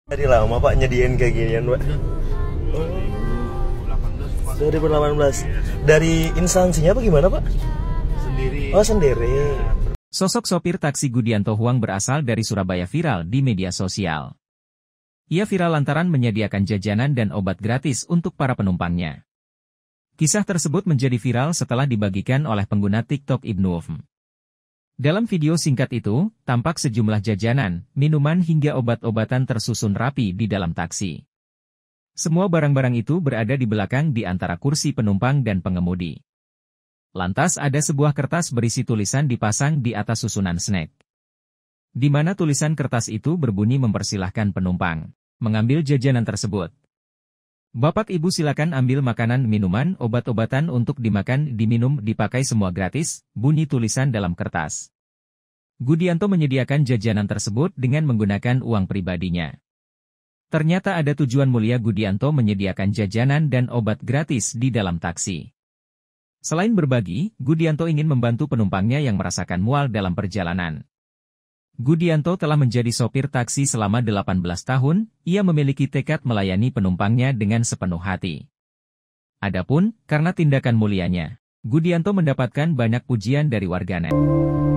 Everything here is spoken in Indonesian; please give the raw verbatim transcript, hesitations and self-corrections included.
Dari lama Pak nyediain kayak ginian Pak. dua ribu delapan belas. Dari instansinya apa gimana Pak? Sendiri. Oh sendiri. Sosok sopir taksi Gudianto Huang berasal dari Surabaya viral di media sosial. Ia viral lantaran menyediakan jajanan dan obat gratis untuk para penumpangnya. Kisah tersebut menjadi viral setelah dibagikan oleh pengguna TikTok Ibnu Ufm. Dalam video singkat itu, tampak sejumlah jajanan, minuman hingga obat-obatan tersusun rapi di dalam taksi. Semua barang-barang itu berada di belakang di antara kursi penumpang dan pengemudi. Lantas ada sebuah kertas berisi tulisan dipasang di atas susunan snack. Di mana tulisan kertas itu berbunyi mempersilahkan penumpang mengambil jajanan tersebut. Bapak Ibu silakan ambil makanan, minuman, obat-obatan untuk dimakan, diminum, dipakai semua gratis, bunyi tulisan dalam kertas. Gudianto menyediakan jajanan tersebut dengan menggunakan uang pribadinya. Ternyata ada tujuan mulia Gudianto menyediakan jajanan dan obat gratis di dalam taksi. Selain berbagi, Gudianto ingin membantu penumpangnya yang merasakan mual dalam perjalanan. Gudianto telah menjadi sopir taksi selama delapan belas tahun, ia memiliki tekad melayani penumpangnya dengan sepenuh hati. Adapun, karena tindakan mulianya, Gudianto mendapatkan banyak pujian dari warganet.